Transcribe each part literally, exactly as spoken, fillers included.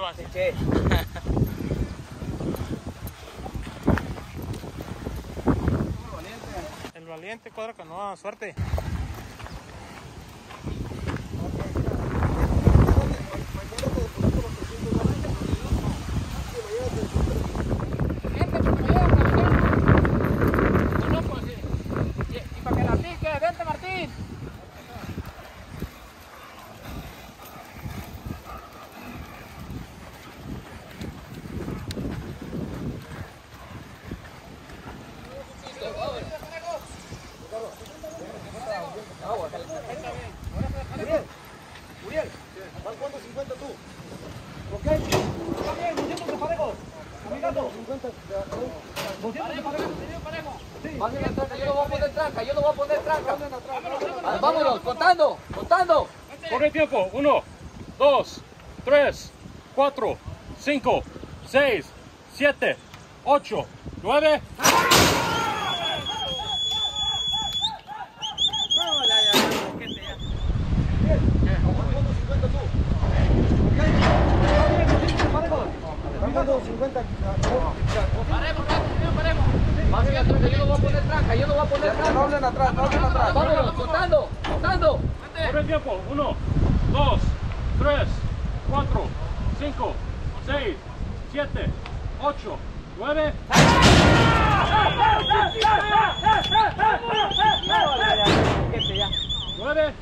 vas. Sí, che. El valiente cuadra canoa, suerte. Y para que la pique, vente Martín. Uriel, Uriel, ¿vas cuánto cincuenta tú? ¿Ok? Está bien, doscientos de parejos. Amigato. cincuenta. doscientos de parejos. Sí. Van en la tranca, yo no voy a poner tranca, yo no voy a poner tranca. Vámonos, vámonos, contando, contando. Corre tiempo. Uno, dos, tres, cuatro, cinco, seis, siete, ocho, nueve. cincuenta. Paremos, paremos. Más en la tranca, yo no voy a poner tranca, yo no voy a poner tranca. No hablen atrás, no hablen atrás. Vámonos, contando, contando. Corre tiempo. Uno, dos, tres, cuatro, cinco, seis, siete, ocho, nueve. Nueve.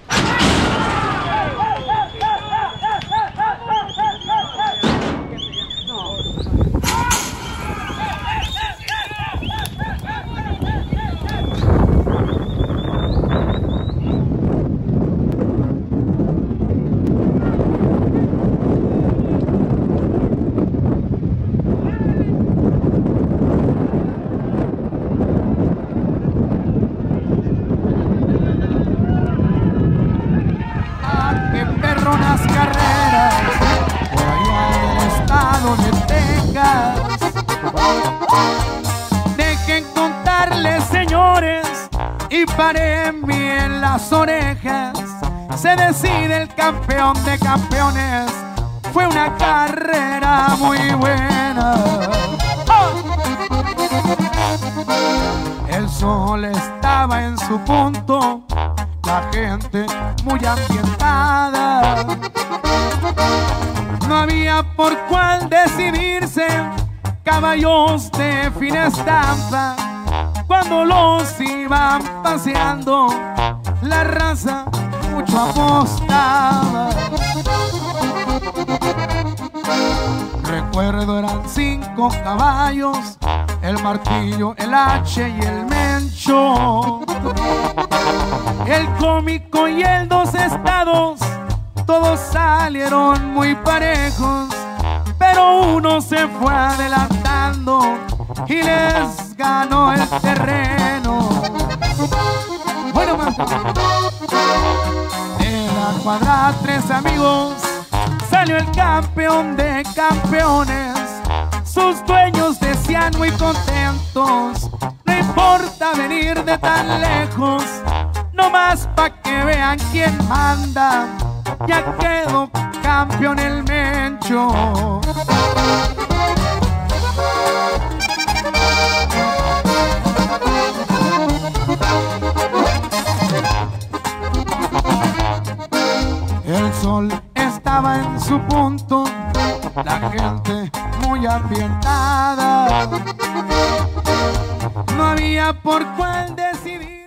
Dejen contarles, señores, y paren bien las orejas. Se decide el campeón de campeones. Fue una carrera muy buena. ¡Oh! El sol estaba en su punto, la gente muy ambientada. No había por cuál decidirse, caballos de fina estampa. Cuando los iban paseando, la raza mucho apostaba. Recuerdo eran cinco caballos, el martillo, el hache y el mencho, el cómico y el dos estados. Todos salieron muy parejos, pero uno se fue adelantando y les ganó el terreno. Bueno, man, de la cuadra tres amigos salió el campeón de campeones. Sus dueños decían muy contentos: no importa venir de tan lejos, nomás pa' que vean quién manda. Ya quedó campeón el Mencho. El sol estaba en su punto, la gente muy ambientada. No había por cuál decidir.